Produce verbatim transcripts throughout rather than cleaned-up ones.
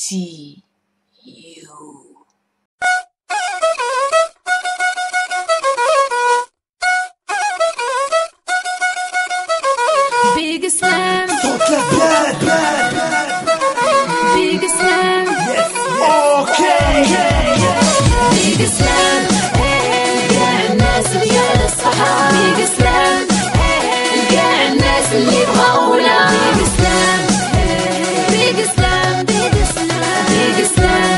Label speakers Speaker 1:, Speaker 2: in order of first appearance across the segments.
Speaker 1: see you. Big Islam. Big Islam.
Speaker 2: Yes, okay.
Speaker 1: Big Islam. كاع الناس ديال الصحة. Big Islam. كاع الناس اللي بغاونا. Big Islam. Big Islam. Big Islam. Big Islam.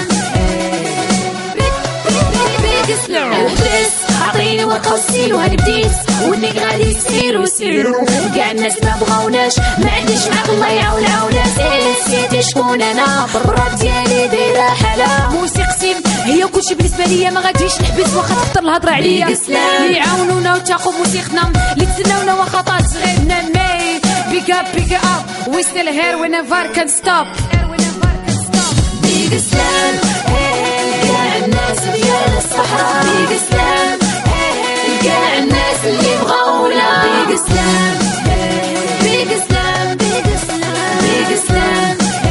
Speaker 1: Big Islam. الحبس عطيني ورقة وستيل وهنبديس ونيك غادي سيرو سيرو. كاع الناس ما بغاوناش ما عنديش معاك الله يعاون عاونا. نسيتي شكون انا بالراب ديالي دايره حاله. موسيقتي هي كلشي بالنسبه ليا ما غاديش نحبس واخا تخطر الهضره عليا. اللي يعاونونا وتاخو موسيقتنا اللي تسناونا واخا طال صغيرنا مي. بيك اب بيك اب وي ستيل هير whenever can stop. Big Islam. كاع الناس ديال الصحراء. Big Islam. كاع الناس اللي بغاونا. Big Islam. Big Islam. Big Islam. Big Islam.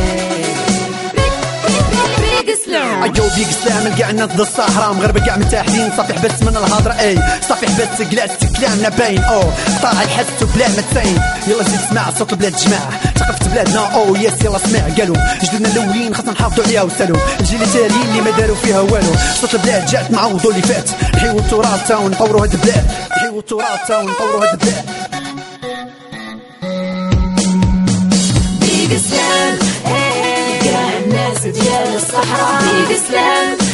Speaker 1: Big Islam.
Speaker 2: ايو بيك سلام لكاع الناس د الصحراء مغربة كاع مرتاحين. صافي حبست من الهضرة اي صافي حبست جلست كلامنا باين او طالع الحس بلا ما تسين. يلا زيد سمع صوت البلاد جماعة ثقافة بلادنا او ياس يلا سمع قالوا جدودنا الاولين خاصنا نحافظوا عليها وسالوا الجيل التالي اللي ما داروا فيها والو. صوت البلاد جات نعوضوا اللي فات نحيوا التراث ونطوروا هاد البلاد نحيوا التراث ونطوروا هاد البلاد.
Speaker 1: Big Islam. كاع الناس ديال الصحراء. Big Islam.